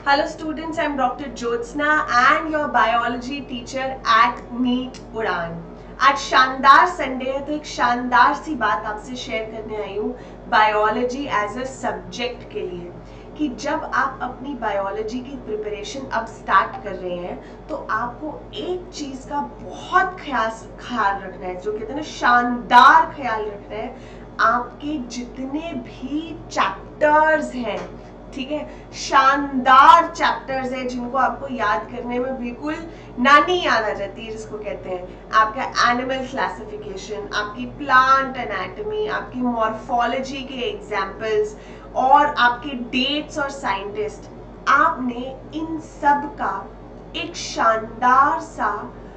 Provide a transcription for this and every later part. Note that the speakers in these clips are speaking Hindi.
Hello students, I'm Dr. Jyotsna and your biology teacher at NEET उड़ान। आज शानदार संडे है तो एक शानदार सी बात आपसे शेयर करने आई हूँ बायोलॉजी एज अ सब्जेक्ट के लिए कि जब आप अपनी बायोलॉजी की प्रिपरेशन अब स्टार्ट कर रहे हैं तो आपको एक चीज का बहुत ख्याल रखना है, जो कहते हैं ना शानदार ख्याल रखना है। आपके जितने भी चैप्टर्स हैं, ठीक है, शानदार चैप्टर्स है जिनको आपको याद करने में बिल्कुल नानी याद आ जाती है, जिसको कहते हैं आपका एनिमल क्लासिफिकेशन, आपकी प्लांट एनाटॉमी, आपकी मॉर्फोलॉजी के एग्जांपल्स और आपके डेट्स और साइंटिस्ट। आपने इन सब का एक शानदार सा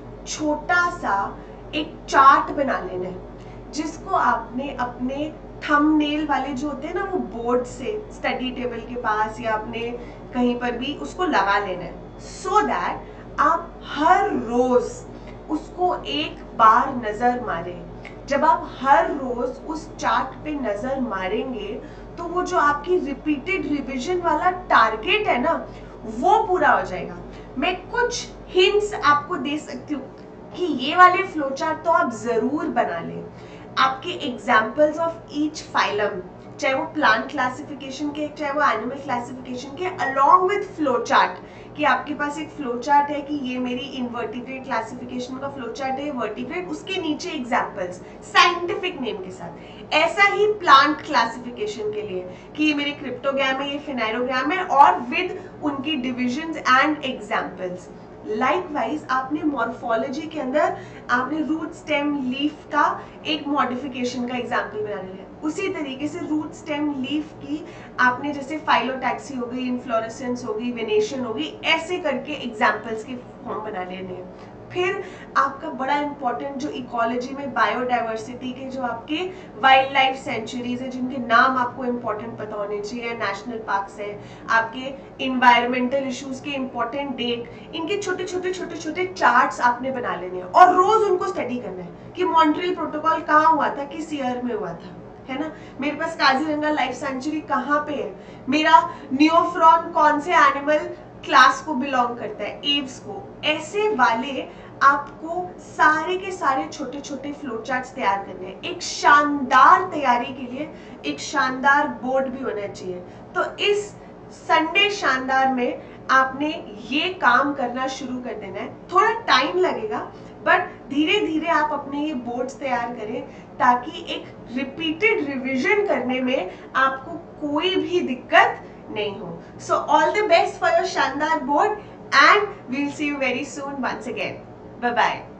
छोटा सा एक चार्ट बना लेना है, जिसको आपने अपने थंबनेल वाले जो होते हैं ना, वो बोर्ड से स्टडी टेबल के पास या अपने कहीं पर भी उसको लगा लेना है, सो दैट आप हर रोज उसको एक बार नजर मारें। जब आप हर रोज उस चार्ट पे नजर मारेंगे तो वो जो आपकी रिपीटेड रिवीजन वाला टारगेट है ना, वो पूरा हो जाएगा। मैं कुछ हिंट्स आपको दे सकती हूँ कि ये वाले फ्लो चार्ट तो आप जरूर बना लें। आपके एग्जाम्पल्स ऑफ ईच फाइलम, चाहे वो प्लांट क्लासिफिकेशन के, चाहे वो एनिमल क्लासिफिकेशन के, अलोंग विद फ्लो चार्ट, कि आपके पास एक फ्लो चार्ट है कि ये मेरी इनवर्टिब्रेट क्लासिफिकेशन का फ्लो चार्ट है, वर्टिब्रेट, उसके नीचे एग्जाम्पल्स साइंटिफिक नेम के साथ। ऐसा ही प्लांट क्लासिफिकेशन के लिए कि ये मेरे क्रिप्टोग्राम है, ये फिनाइरोग्राम है, और विद उनकी डिविजन्स एंड एग्जाम्पल्स। लाइकवाइज आपने मॉर्फोलॉजी के अंदर आपने रूट स्टेम लीफ का एक मॉडिफिकेशन का एग्जाम्पल बना लिया। उसी तरीके से रूट स्टेम लीफ की आपने जैसे फाइलोटैक्सी हो गई, इन्फ्लोरेसेंस हो गई, वेनेशन हो गई, ऐसे करके एग्जाम्पल्स के फॉर्म बना लेने हैं। फिर आपका बड़ा इंपॉर्टेंट जो इकोलॉजी में बायोडाइवर्सिटी के जो आपके वाइल्ड लाइफ सेंचुरीज है, जिनके नाम आपको इंपॉर्टेंट पता होने चाहिए, नेशनल पार्क्स है, आपके इन्वायरमेंटल इश्यूज के इंपॉर्टेंट डेट, इनके छोटे छोटे चार्ट्स आपने बना लेने हैं और रोज उनको स्टडी करना है कि मॉन्ट्रियल प्रोटोकॉल कहाँ हुआ था, किस ईयर में हुआ था, है ना। मेरे पास काजीरंगा लाइफ सेंचुरी कहाँ पे है, मेरा नियोफ्रॉन कौन से एनिमल क्लास को बिलोंग करता है, एव्स को। ऐसे वाले आपको सारे के सारे छोटे छोटे फ्लो चार्ट्स तैयार करने हैं। एक शानदार तैयारी के लिए एक शानदार बोर्ड भी होना चाहिए। तो इस संडे शानदार में आपने ये काम करना शुरू कर देना है। थोड़ा टाइम लगेगा, बट धीरे धीरे आप अपने ये बोर्ड्स तैयार करें ताकि एक रिपीटेड रिवीजन करने में आपको कोई भी दिक्कत नहीं हो। So all the best for your Shandar board and we'll see you very soon once again. Bye bye.